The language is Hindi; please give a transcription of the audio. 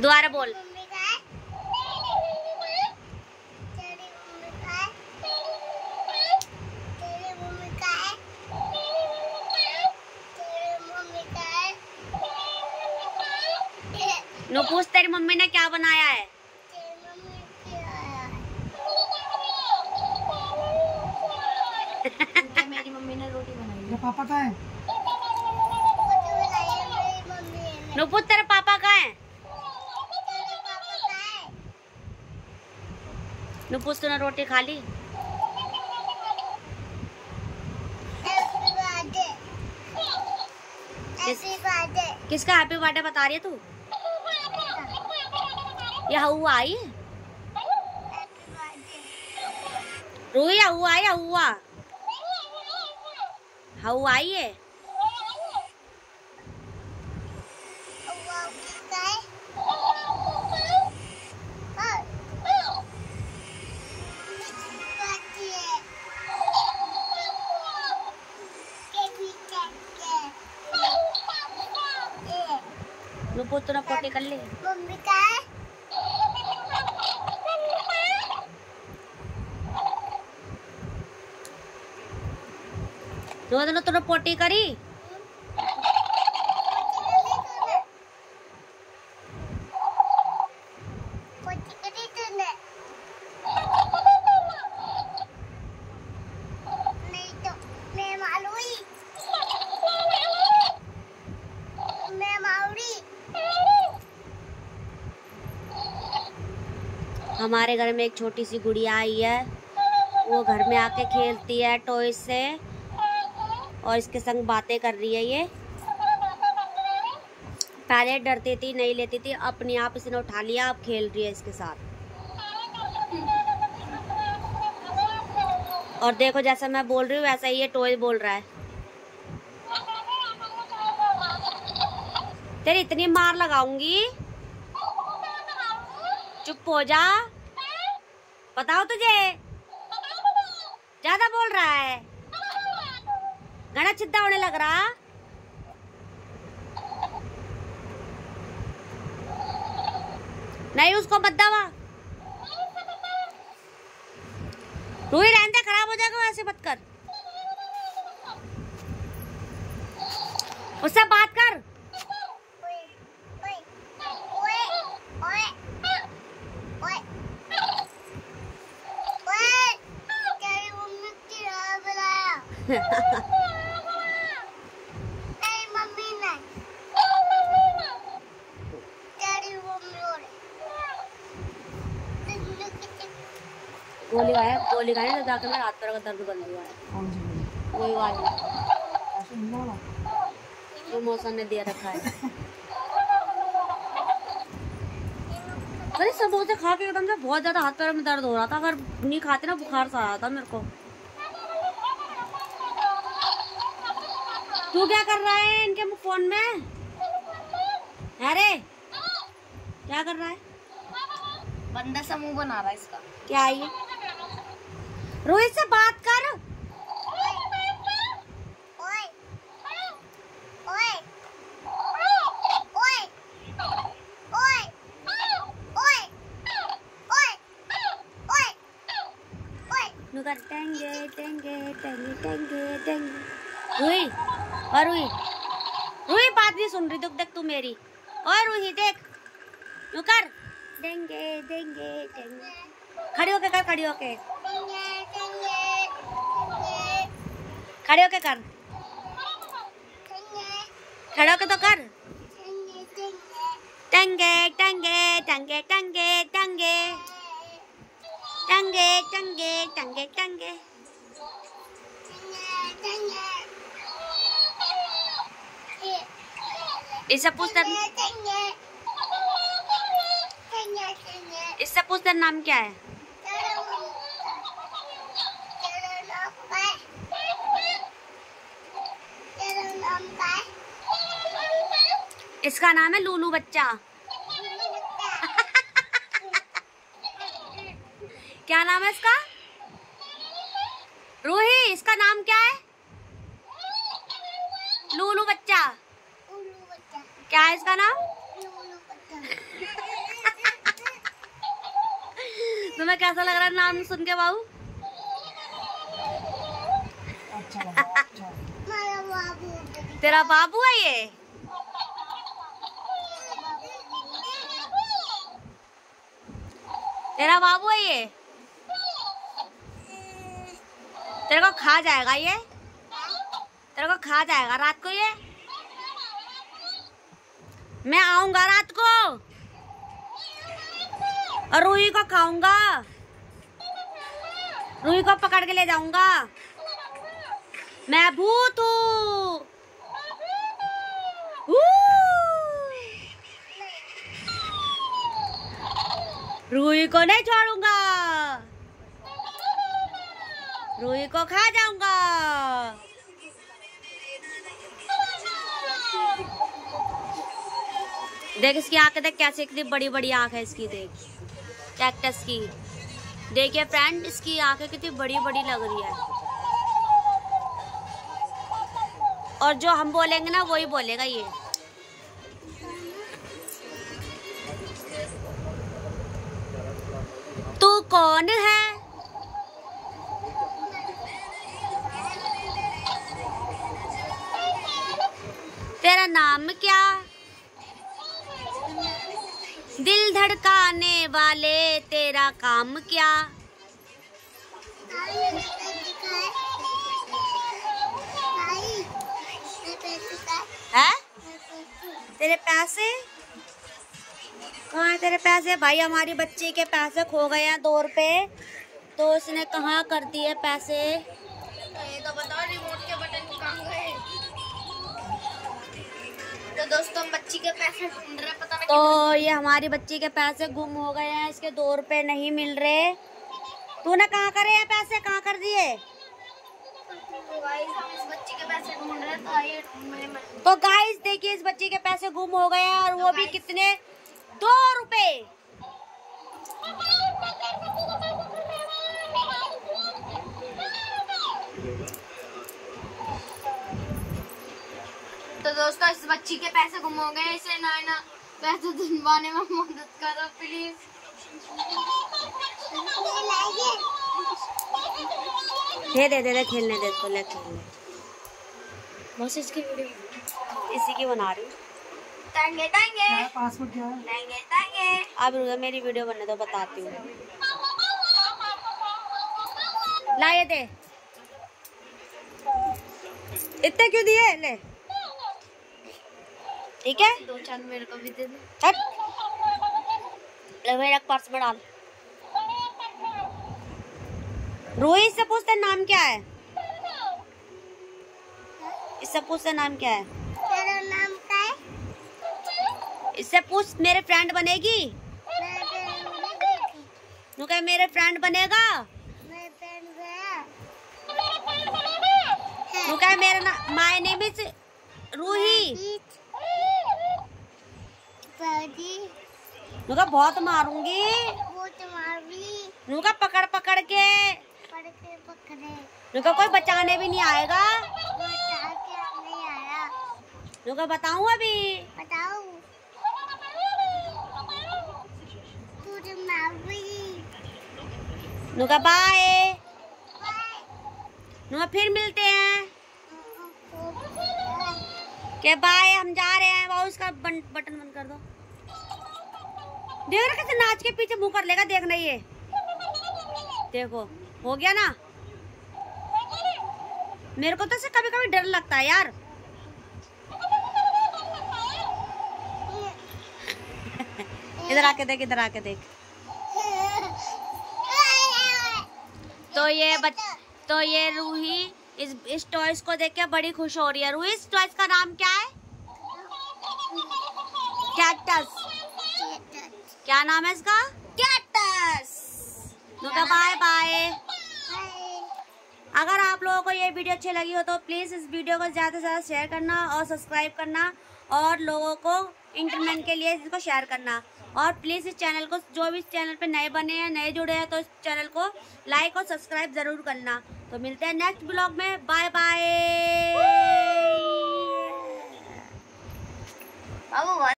दोबारा बोल। नो पूछ तेरी मम्मी ने क्या बनाया है। मेरी मम्मी ने रोटी बनाई है। पापा कहाँ है? नो पूछ तेरे पापा कहाँ है। नो पूछ तूने रोटी खा ली। किसका हैप्पी बर्थडे बता रही है तू? ये हुआ आई रूही, हुआ आई, हुआ हुआ आई है। नुपुर तूने पोटी कर ली। मम्मी का है? तूने पोटी करी। हमारे घर में एक छोटी सी गुड़िया आई है, वो घर में आके खेलती है टॉय से और इसके संग बातें कर रही है। ये पहले डरती थी, नहीं लेती थी, अपने आप इसने उठा लिया, अब खेल रही है इसके साथ। और देखो जैसा मैं बोल रही हूँ वैसा ही ये टॉय बोल रहा है। तेरी इतनी मार लगाऊंगी, चुप हो जा। बताओ तुझे ज्यादा बोल रहा है, घना चिद्दा होने लग रहा। नहीं उसको मत दवा, रूही रहने दे, खराब हो जाएगा, ऐसे मत कर। उससे बात कर। गोली खाने तो जाकर मेरा हाथ पैर का दर्द बंद हुआ है। वही वाली जो मौसम ने दिया रखा है। अरे समोसे खा के एकदम से बहुत ज्यादा हाथ पैर में दर्द हो रहा था, अगर नहीं खाते ना बुखार सा आ रहा था मेरे को। तू क्या कर रहा है इनके फोन में? अरे क्या कर रहा है? बंदा सा मुंह बना रहा है इसका। क्या है ये? रोहित से बात कर। टेंगे टेंगे टेंगे टेंगे टेंगे। रूही और रूही, रूही बात नहीं सुन रही, दुख देख तू मेरी। और रूही देख, यूं कर, देंगे देंगे देंगे। खड़ी होके कर, खड़ी होके, खड़े होके कर, खड़े होके तो कर। टंगे टंगे टंगे टंगे टंगे टंगे टंगे टंगे टंगे। इससे पूछता, इससे पूछता नाम क्या है? इसका नाम है लूलू बच्चा। क्या नाम है इसका? रूही, इसका नाम क्या है? लूलू बच्चा। क्या है इसका नाम? तुम्हें कैसा लग रहा है नाम सुन के बाबू? तेरा बाबू है ये? तेरा बाबू है ये? तेरे को खा जाएगा ये? तेरे को खा जाएगा रात को ये? मैं आऊंगा रात को और रूही को खाऊंगा, रूही को पकड़ के ले जाऊंगा। मैं भूत हूँ। रूही को नहीं छोड़ूंगा, रूही को खा जाऊंगा। देख इसकी आंखें, देख कैसे कितनी बड़ी बड़ी आंख है इसकी। देख कैक्टस की, देखिए फ्रेंड इसकी आंखें कितनी बड़ी बड़ी लग रही है। और जो हम बोलेंगे ना वही बोलेगा ये। तू कौन है? तेरा नाम क्या? दिल धड़काने वाले तेरा काम क्या? है? तेरे पैसे कहाँ है? तेरे पैसे भाई, हमारी बच्ची के पैसे खो गए हैं 2 रुपए, तो उसने कहाँ कर दिए पैसे? ये तो बताओ रिमोट के बटन कहाँ गए? तो दोस्तों हम बच्ची के पैसे ढूंढ रहे, पता नहीं। तो ये हमारी बच्ची के पैसे गुम हो गए हैं, इसके 2 रुपए नहीं मिल रहे। तूने कहाँ करे हैं पैसे, कहाँ कर दिए? तो गाइस हम इस बच्ची के पैसे ढूंढ रहे, तो आइए ढूंढने। तो गाइस देखिए इस बच्ची के पैसे गुम हो गए हैं, और वो भी कितने? 2 रुपए। तो दोस्तों इस बच्ची के पैसे गुम हो गए, इसे ना पैसे दिलवाने में मदद करो प्लीज। दे खेलने दे इसको, ले खेलने। बस इसकी वीडियो इसी की बना रही हूँ। टांगे टांगे पासवर्ड क्या है? टांगे टांगे। अब रुको मेरी वीडियो बनने दो, बताती हूँ। ला ये दे। इतने क्यों दिए? ले ठीक है। 2-4 मेरे को भी दे दे। हट। ले मेरा पर्स में डाल। रूही इससे पूछते नाम क्या है? इससे पूछते नाम क्या है? तेरा नाम क्या है? इससे पूछ मेरे फ्रेंड बनेगी? तू क्या मेरे फ्रेंड बनेगा? तू क्या मेरा माय नेम इज रूही। नुका बहुत मारूंगी, नुका पकड़ पकड़ के, नुका कोई बचाने भी नहीं आएगा। नुका बताऊं अभी? नुका बाय। नुका फिर मिलते हैं के बाय, हम जा रहे हैं। वो उसका बटन बंद कर दो। देख रहा कैसे नाच के पीछे मुंह कर लेगा, देखना ये। देखो हो गया ना। मेरे को तो से कभी कभी डर लगता है यार। इधर आके देख, इधर आके देख। तो ये रूही इस टॉयज को देख के बड़ी खुश हो रही है। रूही इस टॉयज का नाम क्या है? कैक्टस। क्या नाम है इसका? कैक्टस। Bye bye. अगर आप लोगों को ये वीडियो अच्छी लगी हो तो प्लीज इस वीडियो को ज्यादा से ज्यादा शेयर करना और सब्सक्राइब करना, और लोगों को इंटरटेनमेंट के लिए इसको शेयर करना। और प्लीज इस चैनल को, जो भी इस चैनल पे नए बने हैं, नए जुड़े हैं, तो इस चैनल को लाइक और सब्सक्राइब जरूर करना। तो मिलते हैं नेक्स्ट ब्लॉग में। Bye bye.